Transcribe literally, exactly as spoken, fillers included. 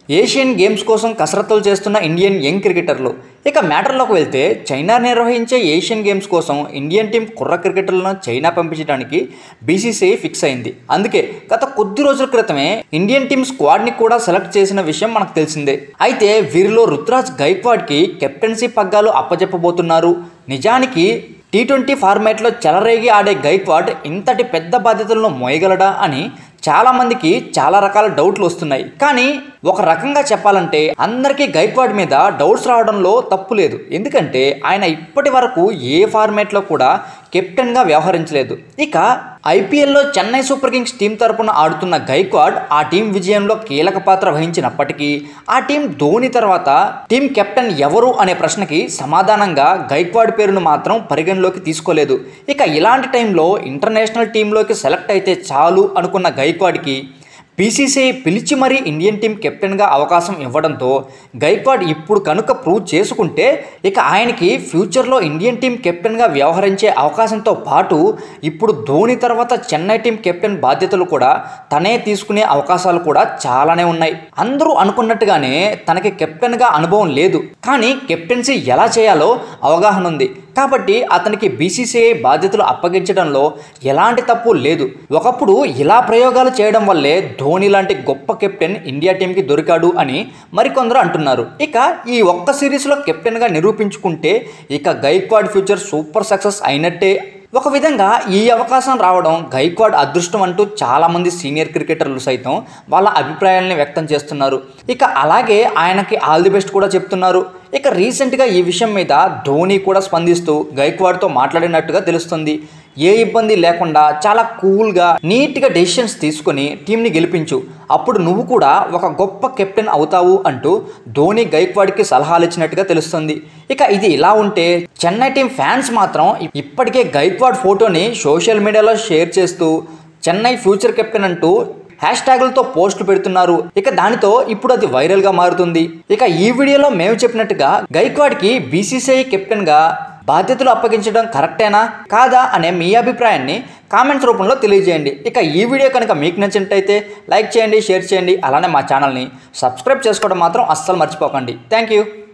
Asian games కోసం కసరత్తులు చేస్తున్న Indian young క్రికెటర్లు. ఇక మ్యాటర్లోకి వెళ్తే చైనా నిర్వహించే ఏషియన్ గేమ్స్ కోసం ఇండియన్ టీం కుర్ర క్రికెటర్లను చైనా పంపించడానికి బీసీసీఐ ఫిక్స్ అయింది. అందుకే గత కొద్ది రోజుల క్రితమే ఇండియన్ టీం స్క్వాడ్ని కూడా సెలెక్ట్ చేసిన విషయం మనకు తెలిసిందే. అయితే వీరిలో రుతురాజ్ గైక్వాడ్కి కెప్టెన్సీ పగ్గాలు అప్పజెప్పబోతున్నారు. నిజానికి టీ ట్వంటీ ఫార్మాట్లో చెలరేగి ఆడే గైక్వాడ్ ఇంతటి పెద్ద బాధ్యతలను మోయగలడా అని చాలామందికి చాలా రకాల డౌట్లు వస్తున్నాయి. కానీ ఒక రకంగా చెప్పాలంటే అందరికీ గైక్వాడ్ మీద డౌట్స్ రావడంలో తప్పు లేదు. ఎందుకంటే ఆయన ఇప్పటి వరకు ఏ ఫార్మాట్లో కూడా కెప్టెన్గా వ్యవహరించలేదు. ఇక ఐపీఎల్లో చెన్నై సూపర్ కింగ్స్ టీం తరపున ఆడుతున్న గైక్వాడ్ ఆ టీం విజయంలో కీలక పాత్ర వహించినప్పటికీ ఆ టీం ధోని తర్వాత టీం కెప్టెన్ ఎవరు అనే ప్రశ్నకి సమాధానంగా గైక్వాడ్ పేరును మాత్రం పరిగణలోకి తీసుకోలేదు. ఇక ఇలాంటి టైంలో ఇంటర్నేషనల్ టీంలోకి సెలెక్ట్ అయితే చాలు అనుకున్న గైక్వాడ్కి బీసీసీఐ పిలిచి మరీ ఇండియన్ టీం కెప్టెన్గా అవకాశం ఇవ్వడంతో గైక్వాడ్ ఇప్పుడు కనుక ప్రూవ్ చేసుకుంటే ఇక ఆయనకి ఫ్యూచర్లో ఇండియన్ టీం కెప్టెన్గా వ్యవహరించే అవకాశంతో పాటు ఇప్పుడు ధోని తర్వాత చెన్నై టీం కెప్టెన్ బాధ్యతలు కూడా తనే తీసుకునే అవకాశాలు కూడా చాలానే ఉన్నాయి. అందరూ అనుకున్నట్టుగానే తనకి కెప్టెన్గా అనుభవం లేదు, కానీ కెప్టెన్సీ ఎలా చేయాలో అవగాహన ఉంది. కాబట్టి అతనికి బీసీసీఐ బాధ్యతలు అప్పగించడంలో ఎలాంటి తప్పు లేదు. ఒకప్పుడు ఇలా ప్రయోగాలు చేయడం వల్లే ధోని లాంటి గొప్ప కెప్టెన్ ఇండియా టీంకి దొరికాడు అని మరికొందరు అంటున్నారు. ఇక ఈ ఒక్క సిరీస్లో కెప్టెన్గా నిరూపించుకుంటే ఇక గైక్వాడ్ ఫ్యూచర్ సూపర్ సక్సెస్ అయినట్టే. ఒక విధంగా ఈ అవకాశం రావడం గైక్వాడ్ అదృష్టం అంటూ చాలామంది సీనియర్ క్రికెటర్లు సైతం వాళ్ళ అభిప్రాయాలని వ్యక్తం చేస్తున్నారు. ఇక అలాగే ఆయనకి ఆల్ ది బెస్ట్ కూడా చెప్తున్నారు. ఇక రీసెంట్గా ఈ విషయం మీద ధోని కూడా స్పందిస్తూ గైక్వాడ్తో మాట్లాడినట్టుగా తెలుస్తుంది. ఏ ఇబ్బంది లేకుండా చాలా కూల్గా నీట్గా డెసిషన్స్ తీసుకొని టీంని గెలిపించు, అప్పుడు నువ్వు కూడా ఒక గొప్ప కెప్టెన్ అవుతావు అంటూ ధోని గైక్వాడ్కి సలహాలు ఇచ్చినట్టుగా తెలుస్తుంది. ఇక ఇది ఇలా ఉంటే చెన్నై టీం ఫ్యాన్స్ మాత్రం ఇప్పటికే గైక్వాడ్ ఫోటోని సోషల్ మీడియాలో షేర్ చేస్తూ చెన్నై ఫ్యూచర్ కెప్టెన్ అంటూ హ్యాష్ ట్యాగులతో పోస్టులు పెడుతున్నారు. ఇక దానితో ఇప్పుడు అది వైరల్గా మారుతుంది. ఇక ఈ వీడియోలో మేము చెప్పినట్టుగా గైక్వాడ్కి బీసీసీఐ కెప్టెన్గా బాధ్యతలు అప్పగించడం కరెక్టేనా కాదా అనే మీ అభిప్రాయాన్ని కామెంట్స్ రూపంలో తెలియజేయండి. ఇక ఈ వీడియో కనుక మీకు నచ్చినట్టయితే లైక్ చేయండి, షేర్ చేయండి, అలానే మా ఛానల్ని సబ్స్క్రైబ్ చేసుకోవడం మాత్రం అస్సలు మర్చిపోకండి. Thank you.